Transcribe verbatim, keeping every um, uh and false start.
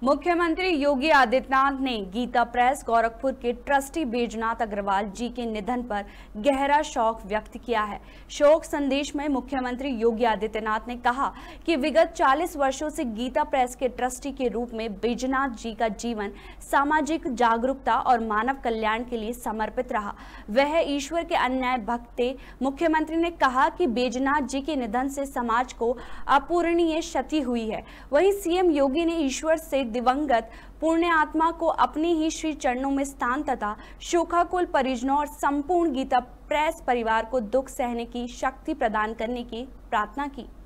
मुख्यमंत्री योगी आदित्यनाथ ने गीता प्रेस गोरखपुर के ट्रस्टी बैजनाथ अग्रवाल जी के निधन पर गहरा शोक व्यक्त किया है। शोक संदेश में मुख्यमंत्री योगी आदित्यनाथ ने कहा कि विगत चालीस वर्षों से गीता प्रेस के ट्रस्टी के रूप में बैजनाथ जी का जीवन सामाजिक जागरूकता और मानव कल्याण के लिए समर्पित रहा। वह ईश्वर के अन्याय भक्त थे। मुख्यमंत्री ने कहा कि बैजनाथ जी के निधन से समाज को अपूरणीय क्षति हुई है। वहीं सीएम योगी ने ईश्वर से दिवंगत पुण्य आत्मा को अपने ही श्री चरणों में स्थान तथा शोकाकुल परिजनों और संपूर्ण गीता प्रेस परिवार को दुख सहने की शक्ति प्रदान करने की प्रार्थना की।